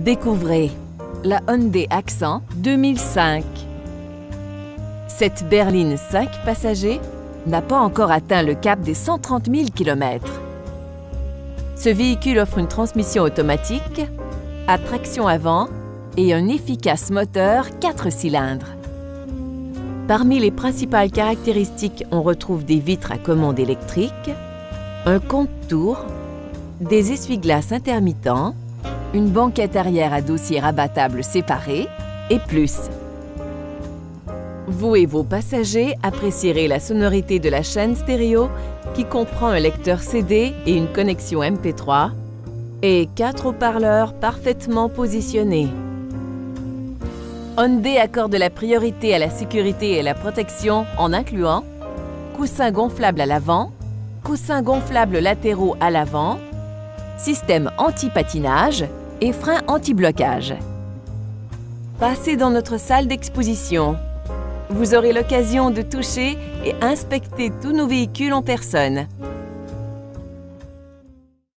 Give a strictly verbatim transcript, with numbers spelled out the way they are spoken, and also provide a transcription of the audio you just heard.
Découvrez la Hyundai Accent deux mille cinq. Cette berline cinq passagers n'a pas encore atteint le cap des cent trente mille kilomètres. Ce véhicule offre une transmission automatique, à traction avant et un efficace moteur quatre cylindres. Parmi les principales caractéristiques, on retrouve des vitres à commande électrique, un compte-tours, des essuie-glaces intermittents, une banquette arrière à dossier rabattable séparé et plus. Vous et vos passagers apprécierez la sonorité de la chaîne stéréo qui comprend un lecteur C D et une connexion M P trois et quatre haut-parleurs parfaitement positionnés. Hyundai accorde la priorité à la sécurité et à la protection en incluant coussins gonflables à l'avant, coussins gonflables latéraux à l'avant, système anti-patinage et frein anti-blocage. Passez dans notre salle d'exposition. Vous aurez l'occasion de toucher et inspecter tous nos véhicules en personne.